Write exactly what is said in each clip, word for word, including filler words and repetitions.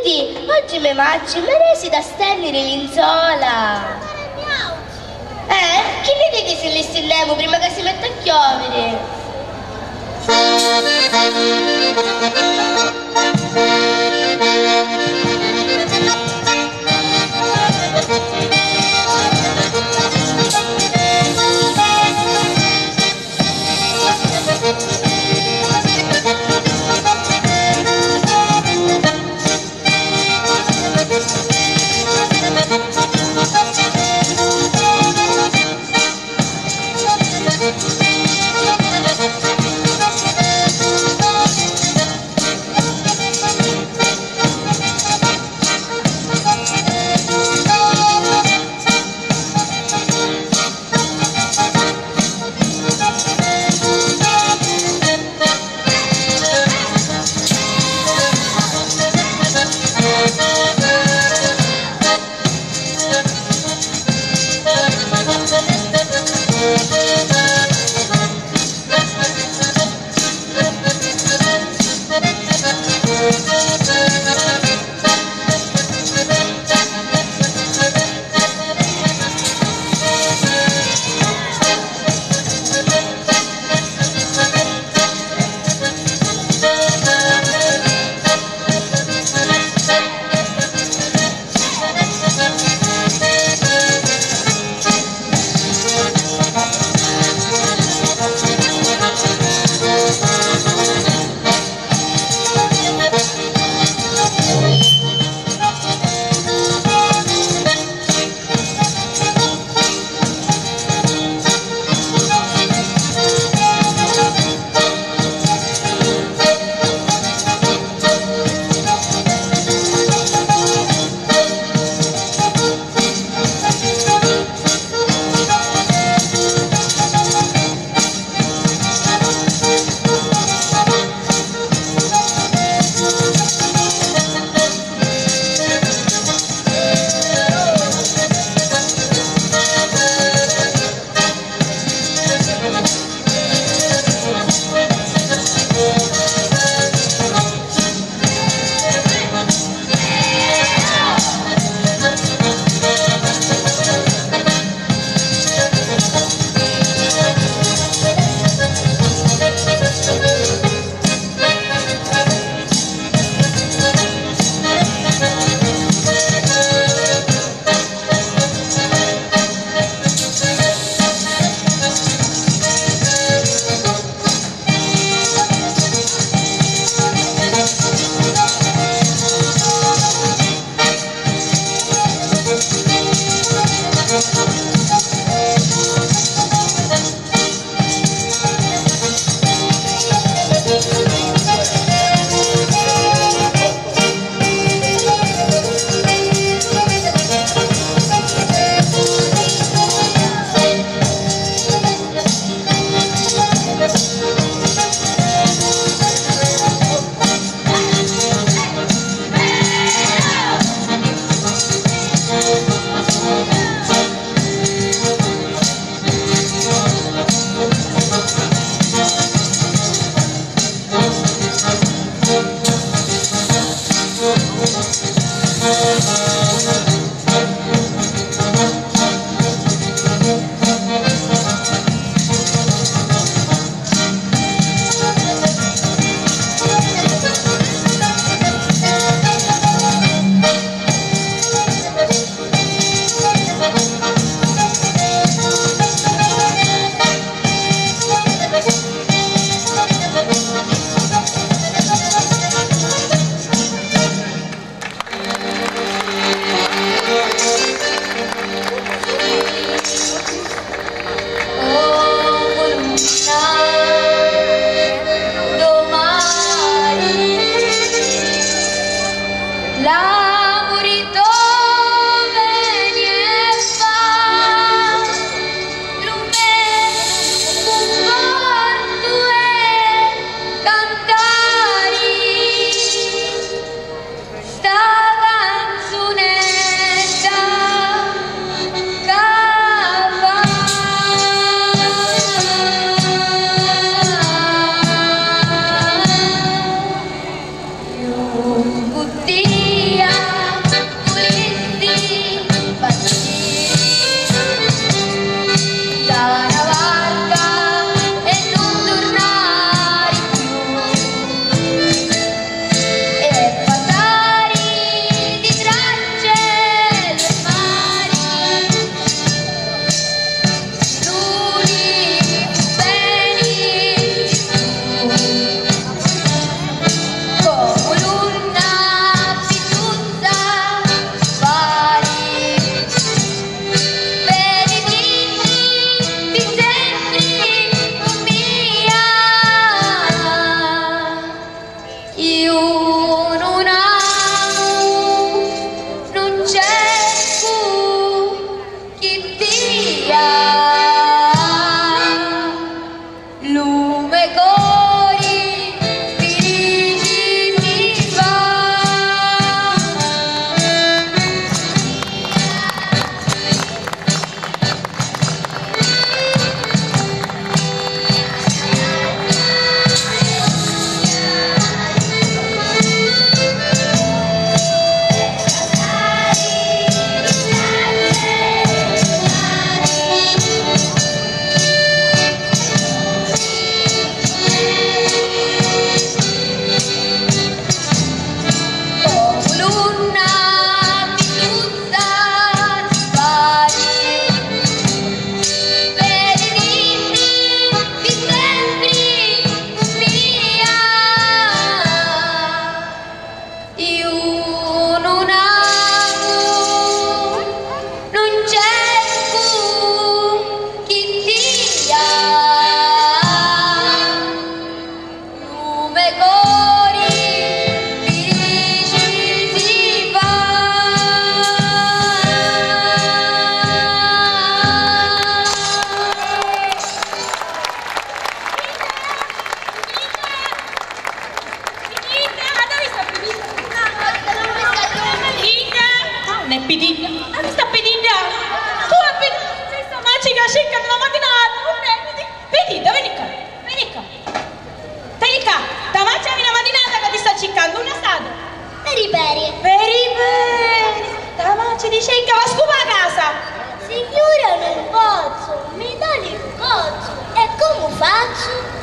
Senti, oggi mi mangi, mi resi da stendere l'inzola. Eh? Chi ne dite se le stendevo prima che si metta a chiovere?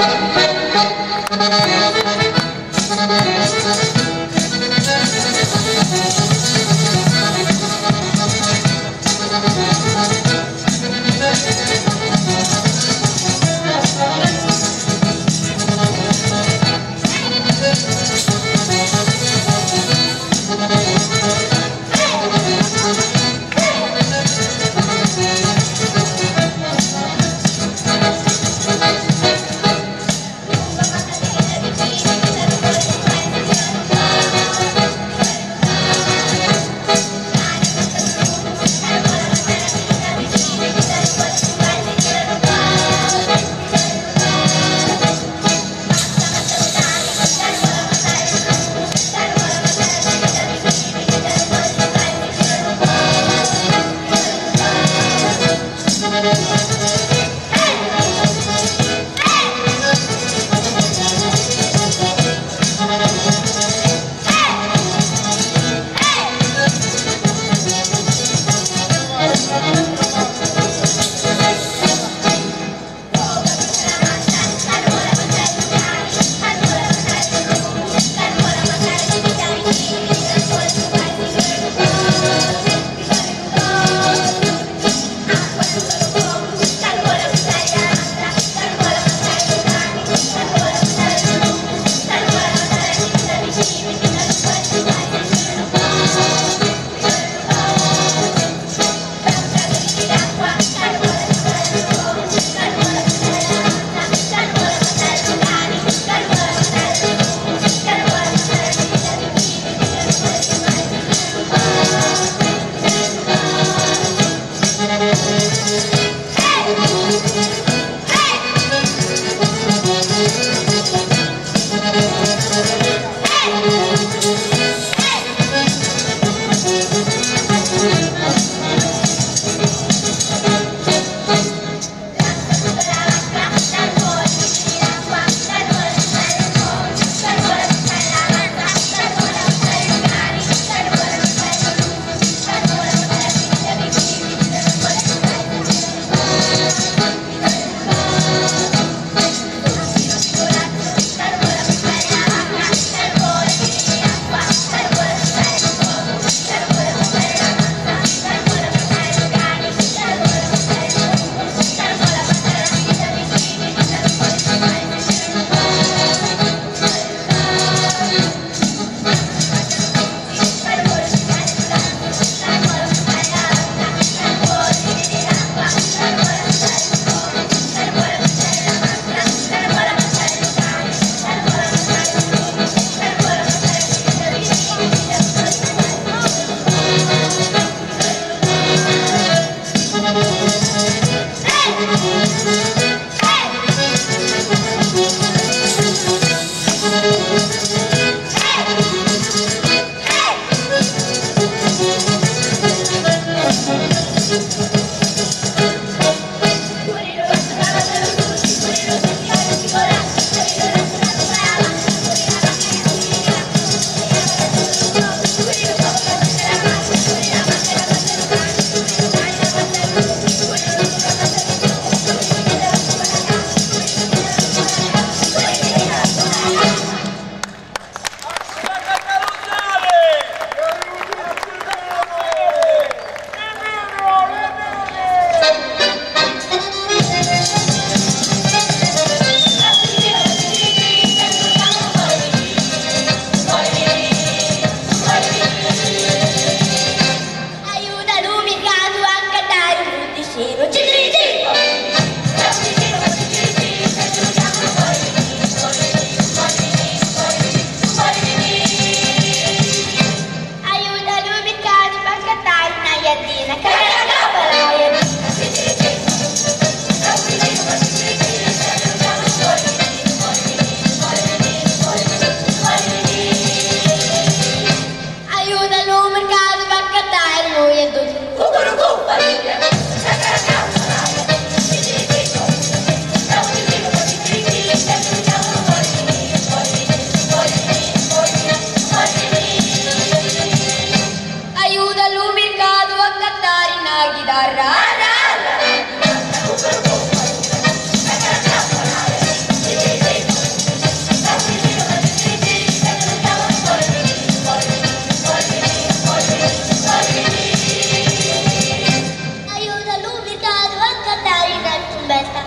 Aiutalo mercato va a cattare noi e tutti.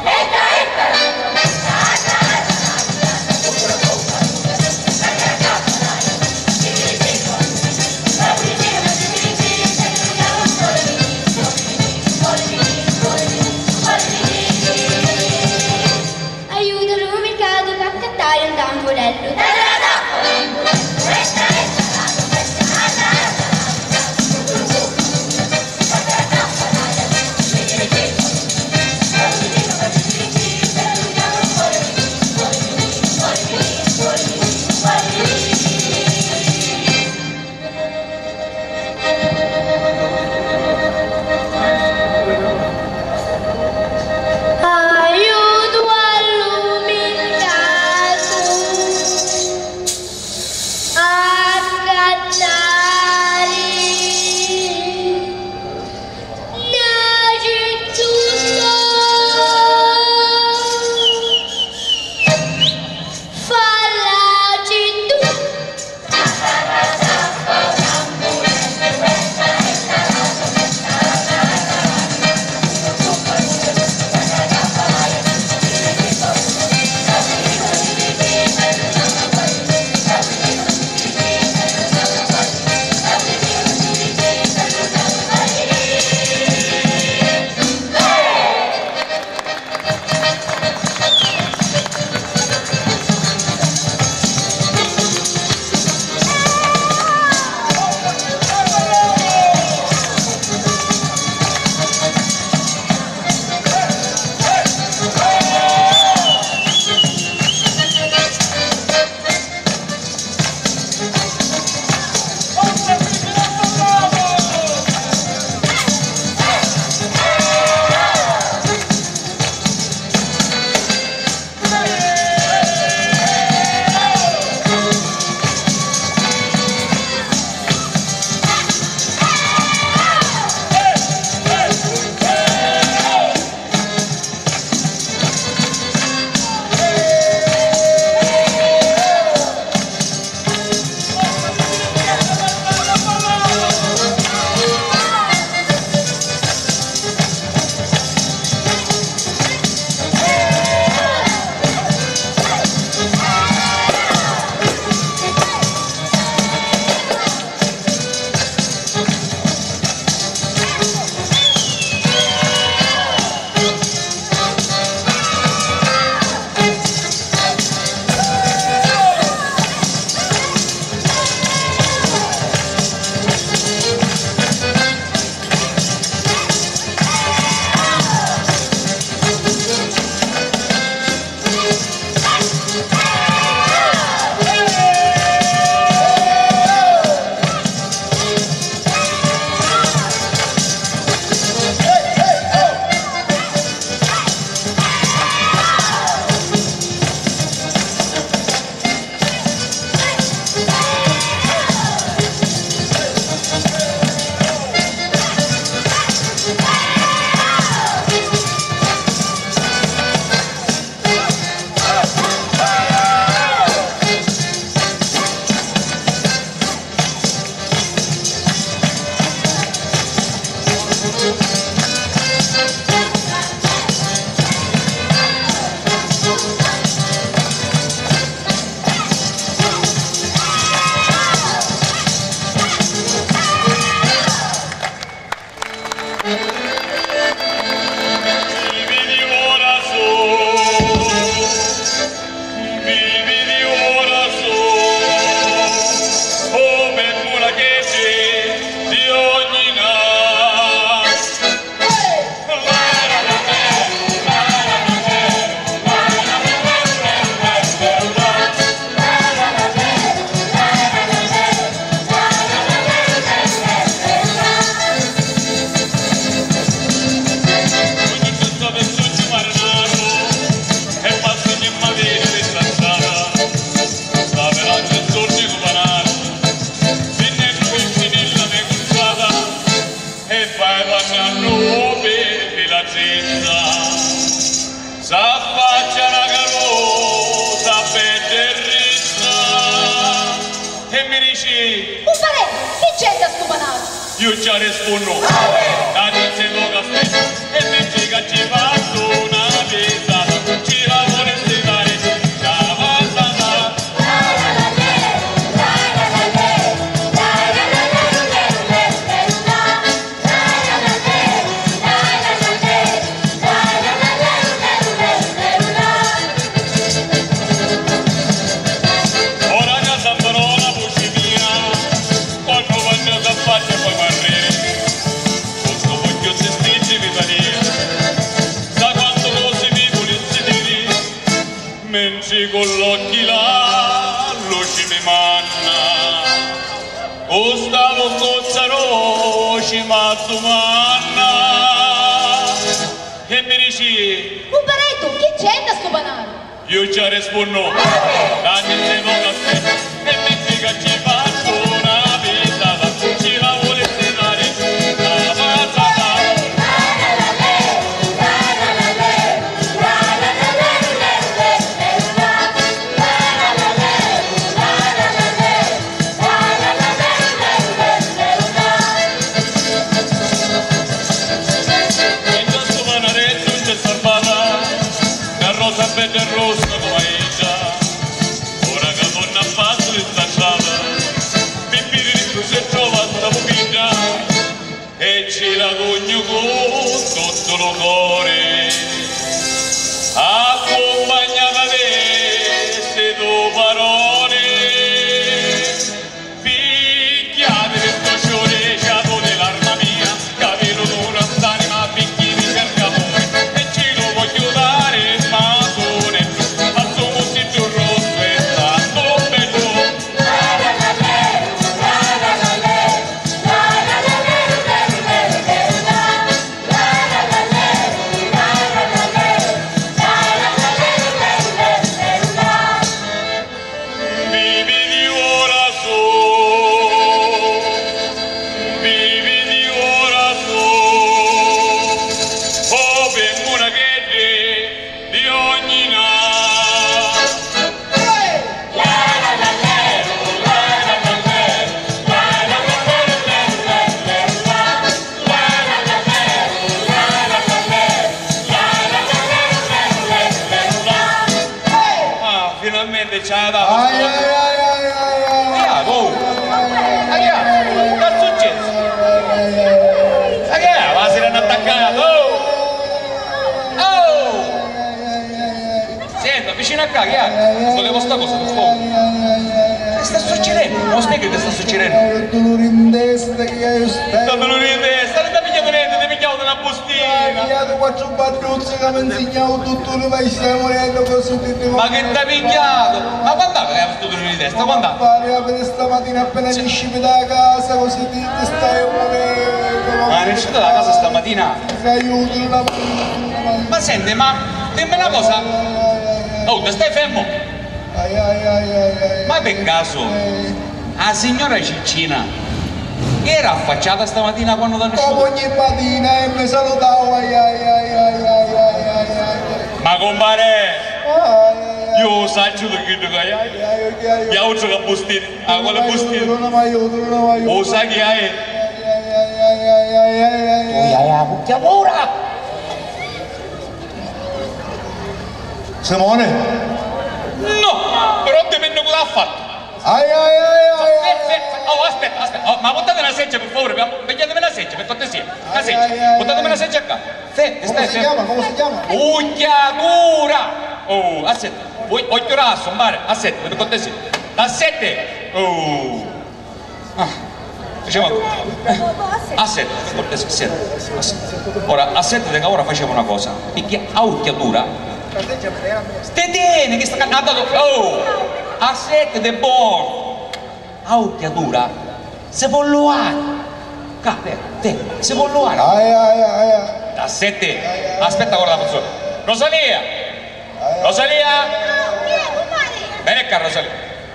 Io già rispondo, la dice loga e mi dica ci va una vita. pensi con l'occhi là, luce mi manna. Gustavo Cozzaro ci ma domanda. Che mi dici? Comparetto, chi c'è da sto banale? Io già rispondo. Da che se non aspetta e metti che ci faccio una vita, ci la volete dare. La mazza. Sapete rosso come già, ora che torna a passo di stacciata, mi piri di più se trova sta pupilla, e ci la cogno con tutto il cuore, accompagnata di queste tue parole, picchiate di sto ciorecciato dell'arma mia, capito d'una st'anima picchini cerca amore, e ci lo voglio dare. Finalmente ci hai dato ai ai ai ai ai che è? Oh! Ma che è? Che è successo? Ma che è? Ma si erano attaccati! Oh! Oh! Senta, vicino a qua, che è? Volevo sta cosa per fuoco. Che sta succedendo? Non spieghi che sta succedendo? Ho il dolore in testa che io stai. Sta dolore in testa, non ti pigliato niente, ti pigliato una bustina. Ho pigliato quattro battuzze che mi insegnavo tutto, ma stai morendo così ti devo. Ma che ti ha pigliato? Ma quando è che hai questo dolore di testa? Quando è? Pare per stamattina appena esci da casa così ti ti stai morendo. Ma è uscito da casa stamattina? Ti aiuto una mano. Ma senti, ma dimmi una cosa. Oh, te stai fermo? Ai ai ai ai ai. Ma per caso, la signora Ciccina era affacciata stamattina quando da Come nessuno? ogni mattina e mi salutavo ai ai ai ai ai ai ai ai. Ma compare, Ai io saggio di che tu hai. ai ai ai. Io ho una bustina, ah, quale bustina? Non mi aiuto, non mi aiuto. O sai che hai? Ai ai ai ai ai ai ai. hai la cucchiatura! Simone? No, però dipende cosa ha fatto. Ai ai ai ai ai. Oh, aspetta, aspetta, oh, ma portate una seggia per favore, pigliatemi la seggia, per cortesia. La Ai, seggia, ai, ai, portatemi ai. la seggia qua. Fe, Come stai si fermo. chiama? Come si chiama? Cucchiatura! Oh, aspetta, vuoi occhio raso, mare, aspetta, per cortesia. La sette! Oh! Ah, diciamo. Aspetta, per cortesia, aspetta, aspetta. Ora, aspetta che ora facciamo una cosa. Picchia a occhiatura. Stai tieni che sta cantando. Oh! Aspetta, è buono. A occhiatura. Se vuol luare. Cape, te, se vuol luare. Ai ai ai ai. A sette. Aspetta ora la persona. Rosalia! Rosalia! Vieni qua, Rosalia.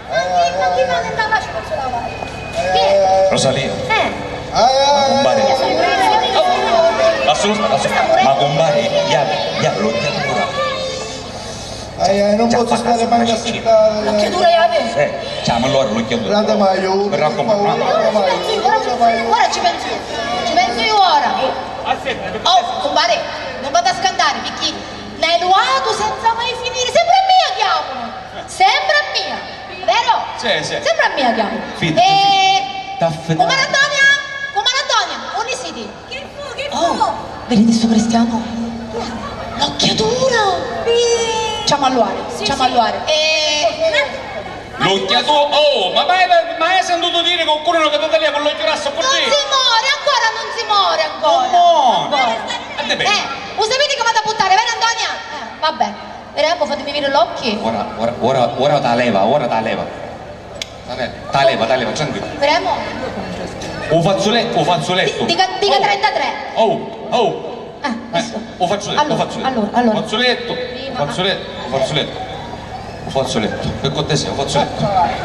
Rosalia. Ai ai Compare. ai. Assolutamente, assolutamente. Ma compare, ya, ya, l'occhiatura. Ai ai, non Già posso fatta stare una manca ciccina. aspettare. L'occhiatura io avevo. Eh, chiama allora l'occhiatura. Grande mi aiuto. Mi raccomando. Ora ci penso io, ora ci penso io. Ora ci penso io. Ci penso io ora. Oh, compare, non vado a scandare, perché l'hai luato senza mai finire. Sempre a mia chiamano. Sempre a mia. Vero? Sì, sì. Sempre a mia chiamano. Fidati, E... Taffetà. Comare Antonia! Comare Antonia! Unni siete? Che fu, che fu? Oh, vedi sto cristiano? L'occhiatura! Ciamo all'uare, ciamo all'uare. E... L'occhiatura, oh, ma mai, mai sentito dire che qualcuno che ti lì con l'occhio rasso Non così? si muore, ancora non si muore ancora. Non muore. Ancora. Ande bene. Eh, lo sapete come da buttare, vero Antonia? Eh, vabbè. Vediamo, fatemi vedere gli occhi. Ora, ora, ora, ora te la leva, ora te la leva. Te la leva, te la leva, tranquillo. Vediamo. O fazzoletto, o fazzoletto. Dica, dica oh. trentatré. Oh, oh. Ah, Eh, o fazzoletto, allora, o fazzoletto. allora, allora. O fazzoletto, Prima. o fazzoletto, o fazzoletto. O fazzoletto. Per cortesia, o fazzoletto.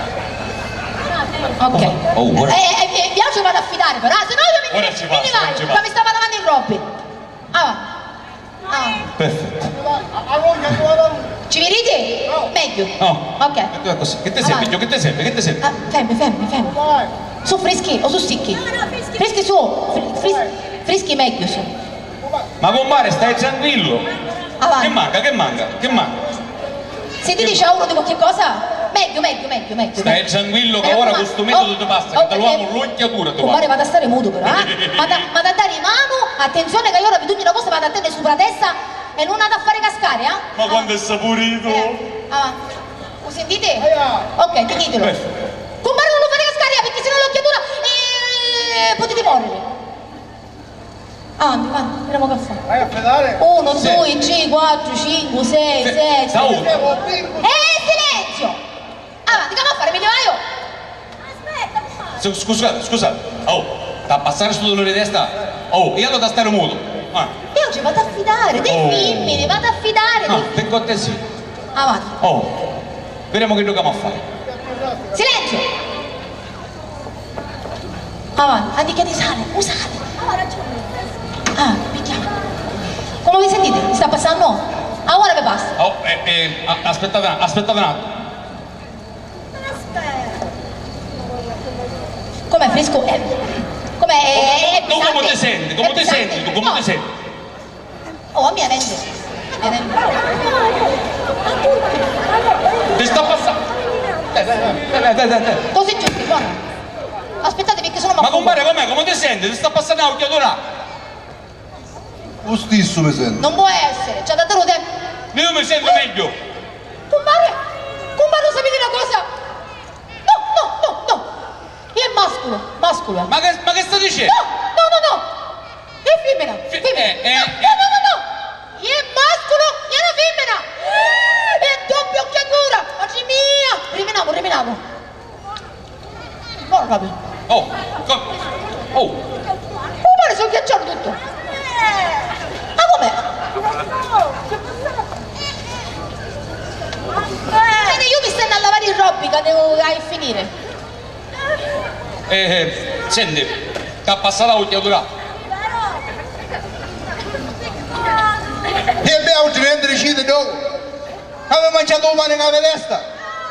Ok. Oh, ora. Eh, eh, io ci vado a fidare però, se no io mi... Ora ci passa, mi ora vai, ci ma passa. mi stava davanti in Robby. Ah, ah. Perfetto. Ci vedete? Meglio. No. Ok. E tu è così. Che ti serve, Avanti. Gio? Che ti serve? Che ti serve? Ah, fermi, fermi, fermi. Su freschi o su sticchi? Freschi su, fri- fris- freschi meglio su. Ma compare, stai tranquillo. Avanti. Che manca, che manca, che manca? Se ti dice a uno di qualche cosa, meglio, meglio, meglio, meglio. Stai meglio. tranquillo che Eh, ora ma- questo metodo oh, ti passa, oh, che te l'uomo perché- l'occhiatura ti Compare, va. vado a stare muto però, eh? Vado a, vado a dare in mano, attenzione che io ora vi tugno una cosa, vado a tenere sopra la testa e non vado a fare cascare, eh? Ma quando è saporito? Eh, avanti. Lo sentite? Ok, finitelo. Perfetto. Compare non lo fate cascare perché sennò l'occhiatura eh, potete morire. Avanti, avanti, vediamo che fa. Vai a pedale? Uno, Sì. due, tre, quattro, cinque, sei, Sì. sette. Sta uno. Eh, silenzio! Avanti, che va a fare? Mi levaio? Su- Scusate, scusate. Oh, da passare sul dolore di testa. Oh, io lo da stare muto. Ah. Io ci vado a fidare, dei Oh. femmini, vado a fidare. No, Dei... per cortesia. Avanti. Oh, vediamo che dobbiamo fare. Silenzio! Avanti, andica di sale, usate. Ah, picchiamo. Come vi sentite? Mi sta passando? Ah, ora vi passa. Oh, eh, eh, a- aspettate, un- aspettate un attimo. Com'è fresco? Eh, com'è? È, è Tu come pesante? ti senti? Come È ti pesante? senti? Tu come No. ti senti? Oh, a me rende. Mi rende. Ti sta passando? Dai, dai, dai, dai, dai, dai. Così giusto, buono. Aspettate perché sono Ma compare com'è? Come ti senti? Ti sta passando l'occhiatura? Lo stesso mi sento. Non può essere, c'è da te lo tempo. Io mi sento meglio. Compare, compare, lo sapete una cosa? No, no, no, no. Io è mascolo, mascolo. eh. Ma che, ma che sta dicendo? No, no, no, no. È femmina, Fi- femmina. eh, eh, no, no, no, no, no. Io è mascolo, io è una femmina. È doppia occhiatura. Oggi mia. Rimenavo, rimenavo. Buono proprio. Oh, come? Oh, Compare, sono ghiacciato tutto. Ma com'è? Bene, io mi sto andando a lavare il Robby che devo a finire. eh, eh, senti, ti ha passato l'occhiatura? E abbiamo oggi niente deciso dopo. Avevo mangiato un pane con la testa.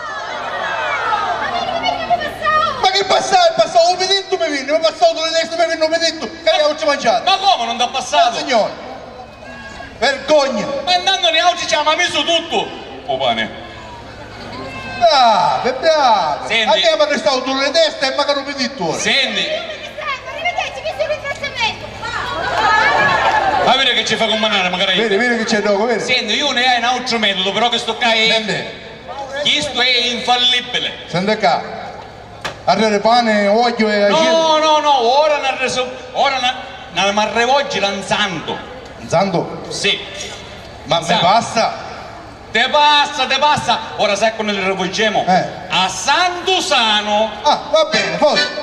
Ma che passava? È passato un pedetto mi viene, mi è passato due teste mi viene un pedetto. Che abbiamo oggi mangiato? Ma come non ti ha passato? Signore, vergogna. Ma andando ne oggi ci ha messo tutto. Oh pane. Bravo, bravo. Senti. A te mi è restato due teste e magari un pedetto ora. Senti, Arrivederci, visto il ringraziamento. ma vedi che ci fa combinare magari. Vedi, vedi che c'è dopo, vedi? Senti, io ne hai un altro metodo, però che sto qua è. Senti, Questo è infallibile. senti qua. Arriva pane, olio e aceto. No, no, no, ora ne reso. Ora ne mi arrivoggi lanzando. Zando, Sì. ma mi Zando. passa. Te passa, te passa. Ora sai come le rivolgiamo? Eh. A Sant'Usano. Ah, va bene, forse.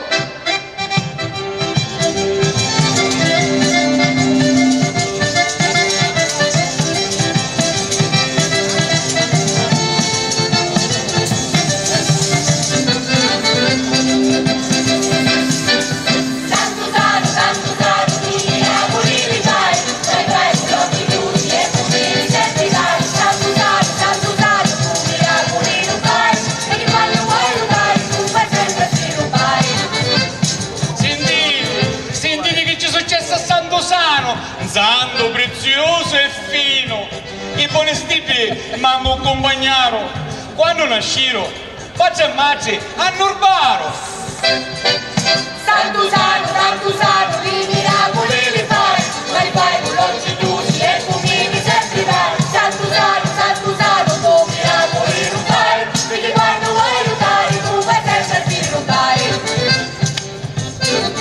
Sant'Usano, Sant'Usano, tu miracoli li fai, fai fai gli occhi chiusi e fumini sempre dai. Sant'Usano, Sant'Usano, tu miracoli lo fai, e chi quando vuoi lo dai, tu fai sempre chi lo fai. Sentite, sentite che ci è successo a Sant'Usano. Un santo prezioso e fino. I buoni stipiti mi hanno accompagnato. Quando nasciro, faccia ammazzi a Nurbaro. Sant'Usano, Sant'Usano, i miracoli li fai, ma li fai con gli occhi chiusi e fumini sempre dai. Sant'Usano, Sant'Usano, tu miracoli lo fai, perché quando vuoi lo dai, tu fai sempre chi lo dai.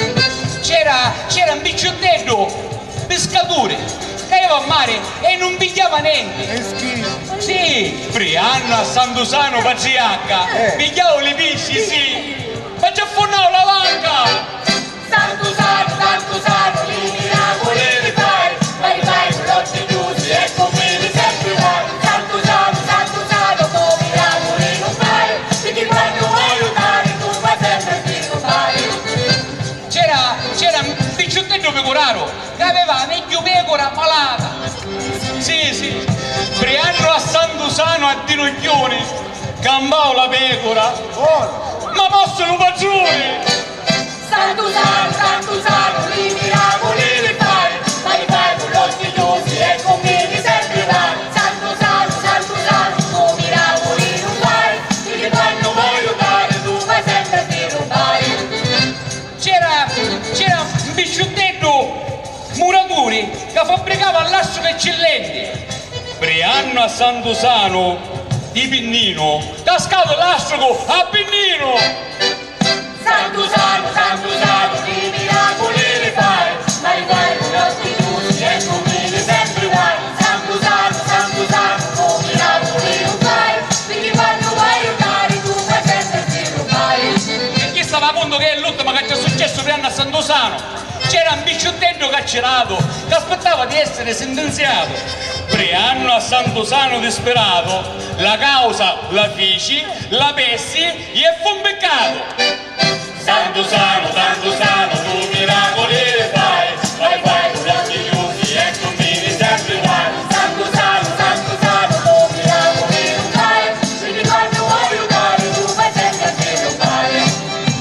C'era, c'era un bicciottello pescatore che aveva a mare e in un bicchiere pigliava niente. È schifo. Sì, Brianna a Sant'Usano patriarca, Eh. pigliavo le pisci, sì. Ma già fornavo la vanca. Sant'Usano, Sant'Usano, i miracoli li fai, ma li fai con occhi chiusi e con fili sempre vai. Sant'Usano, Sant'Usano, con miracoli non fai, perché quando vuoi aiutare tu fai sempre il tuo fai. C'era, c'era un picciottello pecoraro che aveva meglio pecora malata. Sì, sì. Brianno a Sant'Usano a Dinoglione, campavo la pecora. Ma possono padroni! Sant'Usano, Sant'Usano, i miracoli li fai, ma li fai con occhi chiusi e con fili sempre vai. Sant'Usano, Sant'Usano, con miracoli non fai, perché quando vuoi aiutare tu fai sempre il tuo fai. C'era, c'era un picciottello muratore che fabbricava lastre eccellenti. Brianno a Sant'Usano di Pinnino, cascato l'astraco a Pinnino. Sant'Usano, Sant'Usano, i miracoli li fai, ma li fai con occhi chiusi e con fili sempre vai. Sant'Usano, Sant'Usano, con miracoli non fai, perché quando vuoi aiutare tu fai sempre il tuo fai. Perché stava a punto che è l'ultimo che ci è successo Brianno a Sant'Usano. C'era un picciottello carcerato che aspettava di essere sentenziato. Brianno a Sant'Usano disperato, la causa la fici, la pessi e fu un peccato. Sant'Usano, Sant'Usano, tu miracoli li fai, ma li fai con gli occhi chiusi e con fili sempre vai. Sant'Usano, Sant'Usano, tu miracoli non fai, perché quando vuoi aiutare tu fai sempre il tuo fai.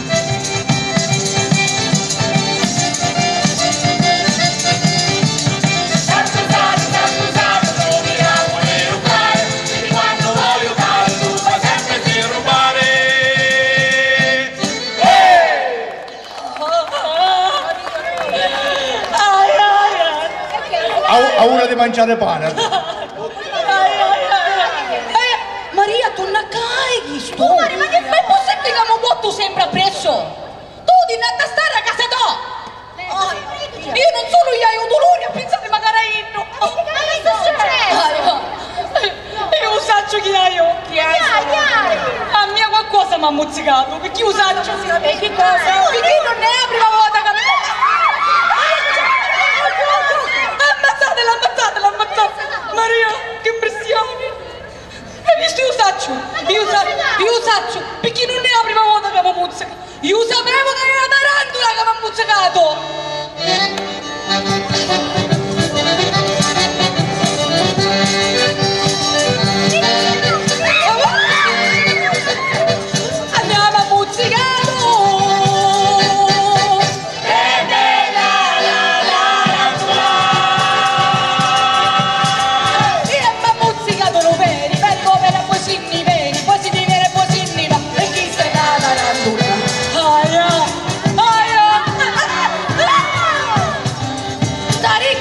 Sant'Usano, Sant'Usano, tu miracoli non fai, perché quando vuoi aiutare tu fai sempre il tuo Rubare. Ha ora di mangiare pane. Eh, Maria, tu non caghi sto. Oh, Maria, ma che ma è possibile che mi botto sempre appresso? Tu ti andate a stare a casa tua. Oh, io non sono io, io dolore a pensare magari io. Ma che sta succedendo? Io saggio chi hai io. Chi hai? Chi hai? A me qualcosa mi ha mozzicato, perché io saggio. E che cosa? Perché non è la prima volta che mi... Ammazzatela, ammazzatela, ammazzatela! Maria, che impressione! Hai visto io saccio? Io saccio, io saccio, perché non è la prima volta che mi muzzica! Io sapevo che era una tarantola che mi ha muzzicato! Andiamo a muzzicato! Tariq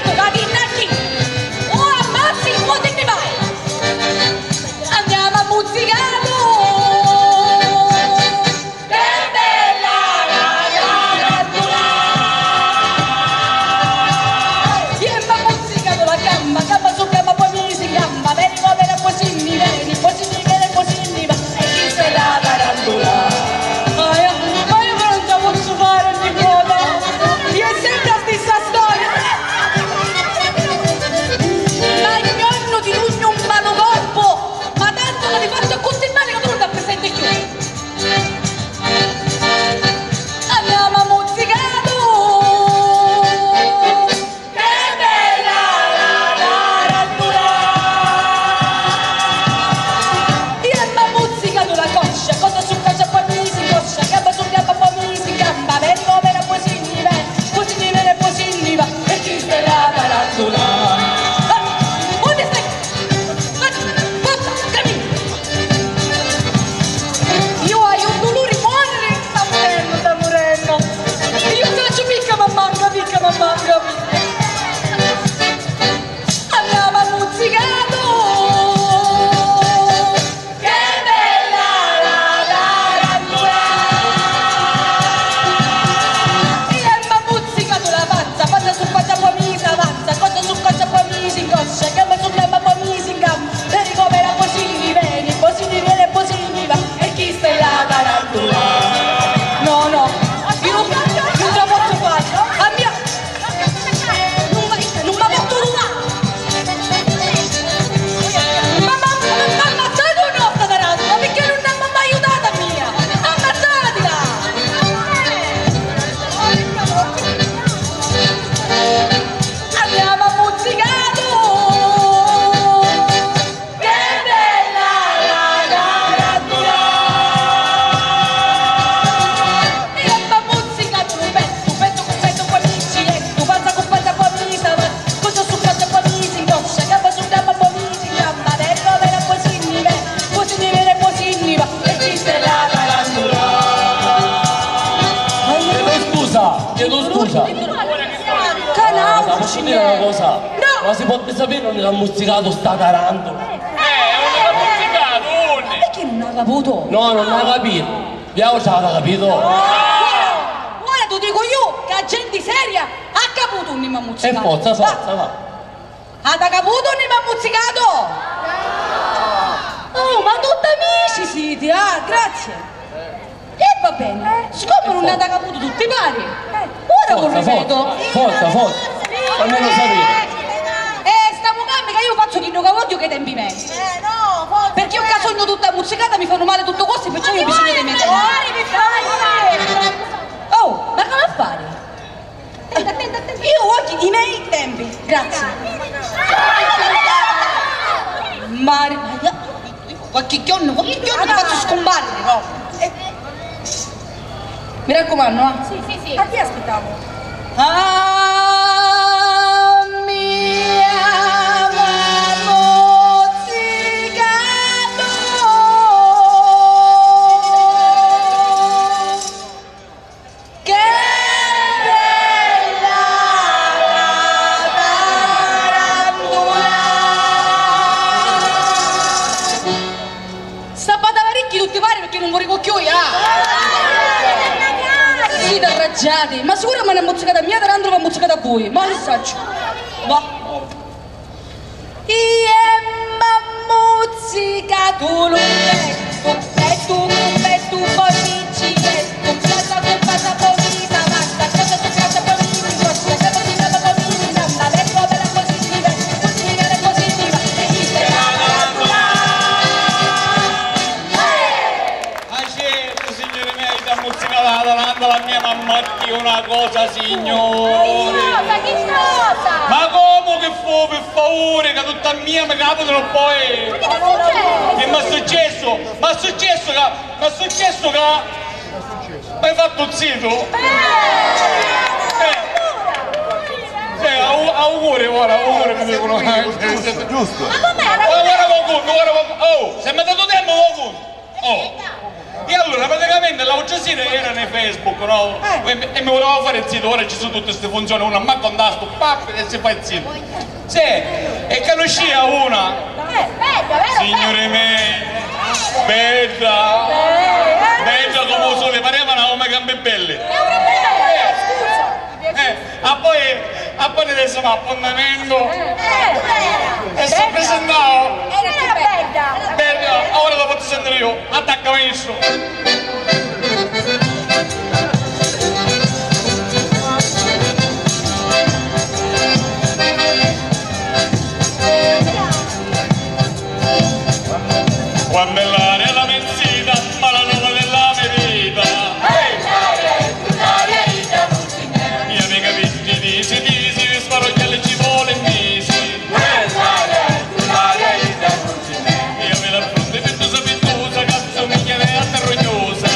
ma si può sapere non era musicato sta tarantola? Eh, non era musicato, Ma perché non ha caputo? No, non ha capito. Piavo ci aveva capito. Ora ti dico io che la gente seria ha caputo un nimo E muzzicato. forza, forza, va. Ha da caputo un nimo muzzicato? Oh, ma tutti amici siete, ah, grazie. E va bene, siccome non ha da caputo tutti pari, ora lo Forza, ripeto. forza, forza. Almeno sapere. Eh, sta mucammi che io faccio chi non voglio che tempi me. Eh, no, forza. Perché io che sogno tutta muzzicata mi fanno male tutto questo, perciò io ho bisogno di me. Oh, ma come a fare? Io voglio i miei tempi, grazie. Mari... Qualche giorno, qualche giorno ti faccio scomparire, no? Eh. Mi raccomando, eh? Sì, sì, sì. A chi aspettavo? Ah, mia mozzicato. Che bella tarantola. Sappate ricchi tutti pari perché non vorrei cocchioi, ah! Siete arraggiati, ma sicuro me ne è mozzicata mia tarantola va mozzicata a voi, ma messaggio. Va. Io m'ho mozzicato l'orecchio, e tu, e tu, poi mi ci metto, casa con casa bonita, basta, casa con casa bonita, basta, casa con casa bonita, ma vengo per la positiva, positiva, positiva, e chi se la tarantola. Ma certo, signori miei, da musica la tarantola, la mia mamma Dio, una cosa, signori. Che cosa? Ma come che fu, per favore, che tutta mia mi capitano poi? Ma che succede? Che mi è successo? Mi è successo che... Mi è successo che... Mi hai fatto un zito? Eh. Eh, au- auguri ora, auguri mi dicono. Giusto, giusto. Ma com'era? Ora guarda qualcuno, guarda qualcuno. Oh, se mi ha dato tempo qualcuno. Oh. E allora praticamente l'altro sera era nei Facebook, no? E, mi- e mi volevo fare il sito, ora ci sono tutte queste funzioni, una ma con tasto, pap, e si fa il sito. Sì, e che ne uscì una, Eh, bella, vero? signori miei, bella, bella come il sole, parevano come gambe belle. Eh, a poi, a poi adesso ma appuntamento, e si presentavo. Era che bella. Bella, ora lo faccio sentire io, attacca messo. Quando è l'aria la mezzina, ma la nuova della mia vita. Mia amica Vitti dice, dici, vi sparo gli alle ci vuole in misi. Io me la fronte ventosa ventosa, cazzo mi chiede a terrognosa.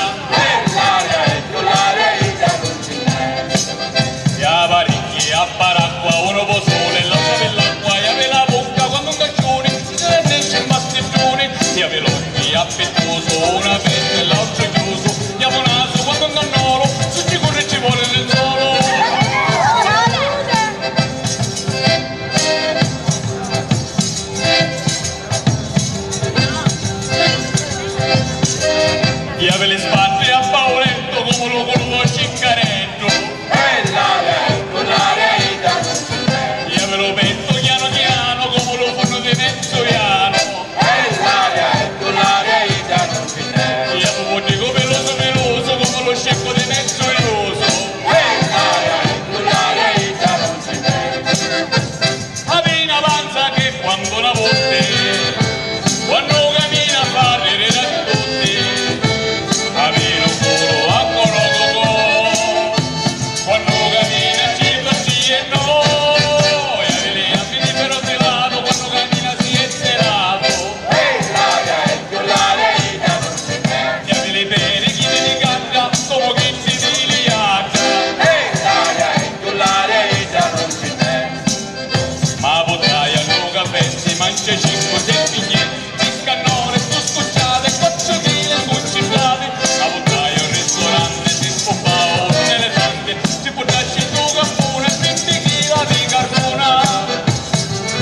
Ya varicchi a paracqua, uno po' sole, la sapella l'acqua, ya ve la bocca quando un caccione, se ne esce in bastigione, ya ve l'occhi appettoso, una pelle e l'altro è chiuso, ya un naso quando un cannolo, su ci corre e ci vuole nel solo. Ya ve le spalle a pauretto come lo coluto ciccaretto. Io ve lo metto piano piano come lo fanno di mezzo piano. Io lo dico peloso peloso come lo scecco di mezzo ioso. Appena avanza che quando una botte, quando cammina a fare da tutti, avere un culo a corococo, quando cammina ci così e no, e avere a finire però telato, quando cammina si è telato, e avere bene chi ti canta, come chi ti liata, ma potaia lunga pensi, mangia cinque, sei biglietti, scannone, tu scucciate, quattro chili, cuciflate, ma potaia un ristorante, si scoppava un elefante, si portasci tu cappone, venti chili di carbona.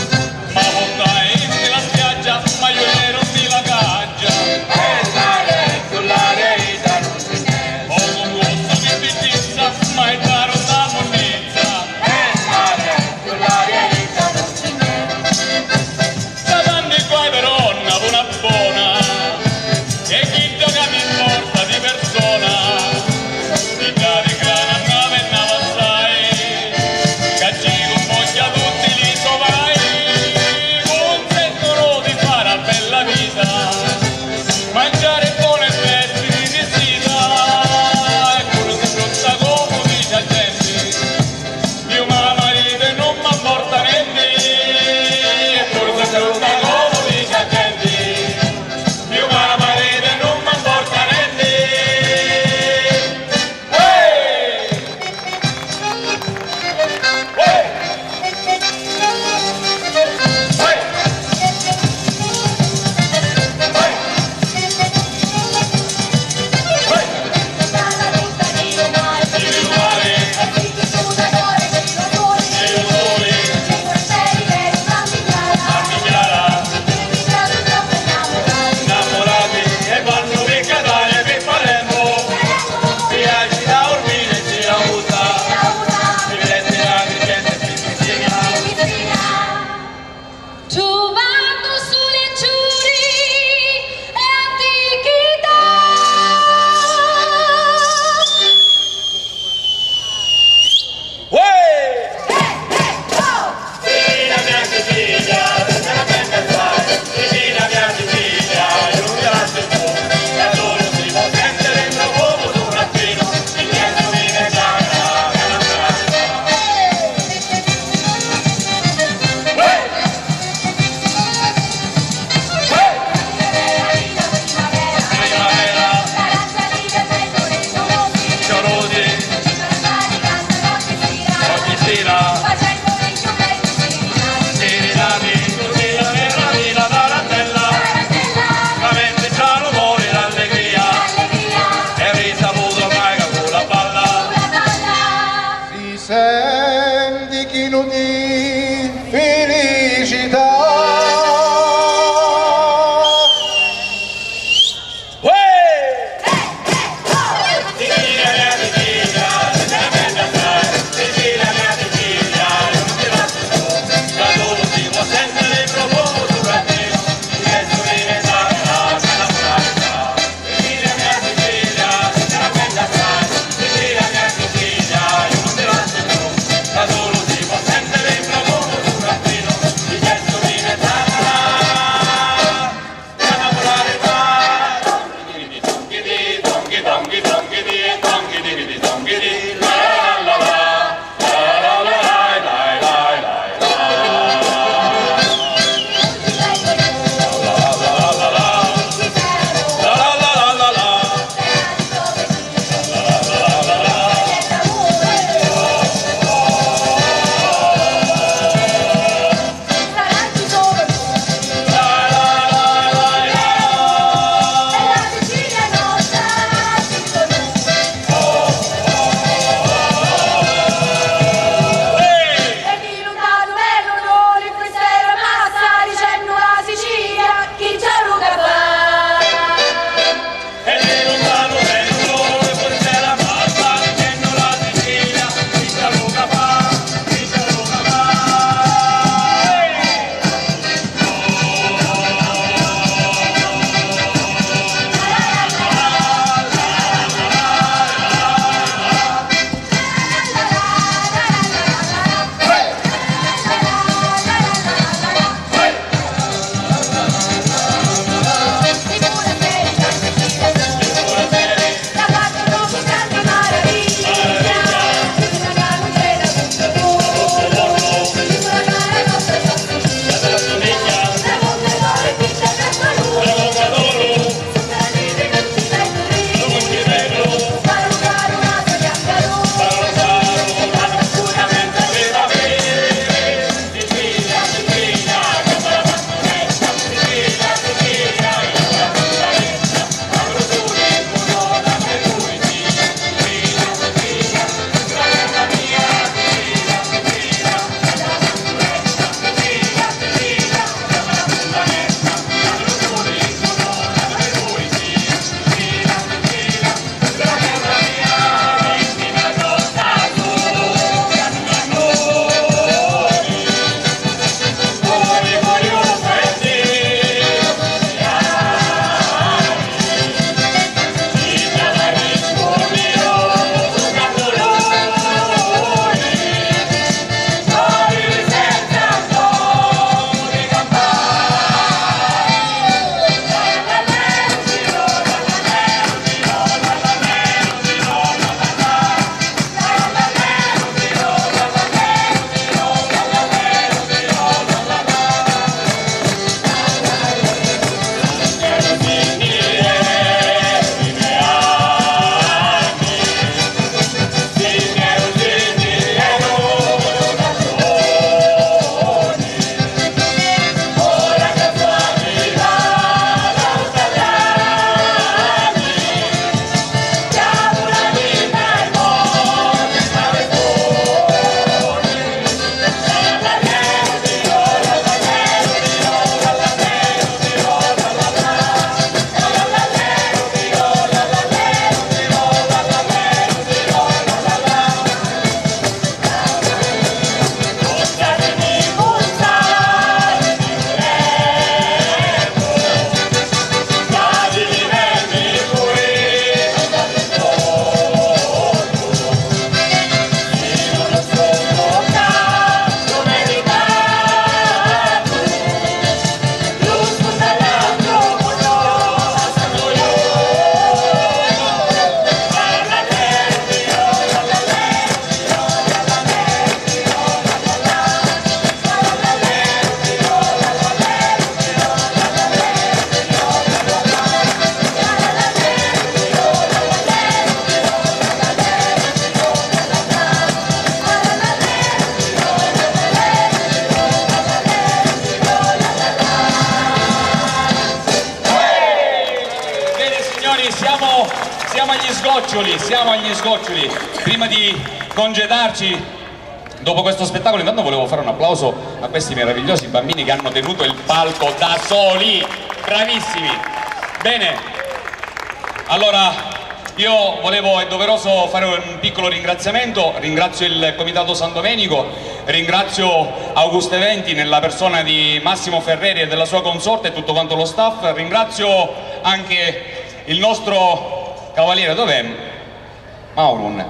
siamo agli sgoccioli, siamo agli sgoccioli. Prima di congedarci, dopo questo spettacolo, intanto volevo fare un applauso a questi meravigliosi bambini che hanno tenuto il palco da soli, bravissimi. Bene, allora io volevo, è doveroso fare un piccolo ringraziamento, ringrazio il Comitato San Domenico, ringrazio Augusto Eventi nella persona di Massimo Ferreri e della sua consorte e tutto quanto lo staff, ringrazio anche il nostro cavaliere, dov'è? Maurun.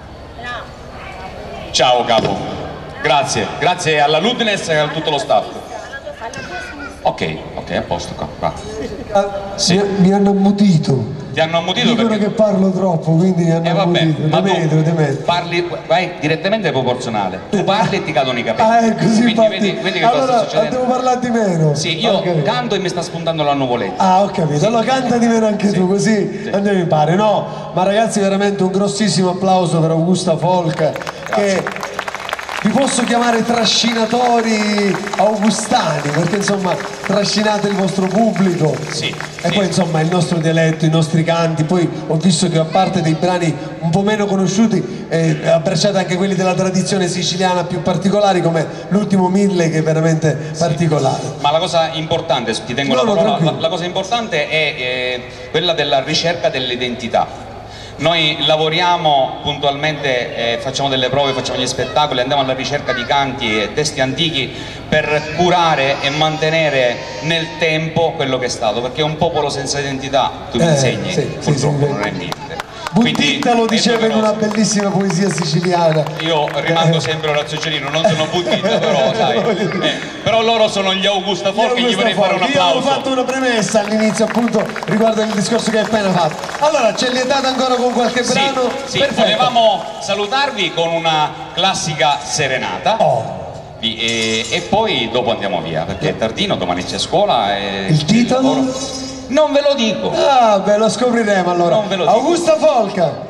Ciao capo, grazie, grazie alla Ludnes e a tutto lo staff. Ok, ok, a posto qua, va. Sì. Mi, mi hanno ammutito. Ti hanno ammutito Dicono perché... che parlo troppo, quindi mi hanno Eh vabbè, ammutito. ma Di tu metro, di metro. parli, vai direttamente proporzionale. Tu parli e ti cadono i capelli. Ah, è così, Quindi infatti. vedi, vedi che allora, cosa sta succedendo? devo parlare di meno. Sì, io Ok. canto e mi sta spuntando la nuvoletta. Ah, ho capito. Allora canta di meno anche Sì. tu, così Sì. andiamo in pari. No, ma ragazzi, veramente un grossissimo applauso per Augusta Folk, che vi posso chiamare trascinatori augustani, perché insomma trascinate il vostro pubblico. Sì, E sì. poi insomma il nostro dialetto, i nostri canti, poi ho visto che a parte dei brani un po' meno conosciuti eh, abbracciate anche quelli della tradizione siciliana più particolari, come l'ultimo Mille, che è veramente particolare. Ma la cosa importante, ti tengo No, la no, parola, la, tranquillo. la cosa importante è eh, quella della ricerca dell'identità. Noi lavoriamo puntualmente, eh, facciamo delle prove, facciamo gli spettacoli, andiamo alla ricerca di canti e testi antichi per curare e mantenere nel tempo quello che è stato, perché un popolo senza identità, tu mi Eh, insegni, sì, sì, purtroppo sì, non è niente. Buttitta lo è diceva in una doveroso. bellissima poesia siciliana. Io rimango sempre Orazio Cerino, non sono Buttitta, però sai, eh, però loro sono gli Augusta Folk e gli vorrei fare un Io avevo applauso. fatto una premessa all'inizio appunto riguardo il discorso che hai appena fatto. Allora, ci è lietato ancora con qualche Sì, brano? sì, Perfetto. volevamo salutarvi con una classica serenata. Oh, Vi- E, e poi dopo andiamo via perché è tardino, domani c'è scuola e il titolo? non ve lo dico. Ah, beh, lo scopriremo allora. Non ve lo dico. Augusta Folca.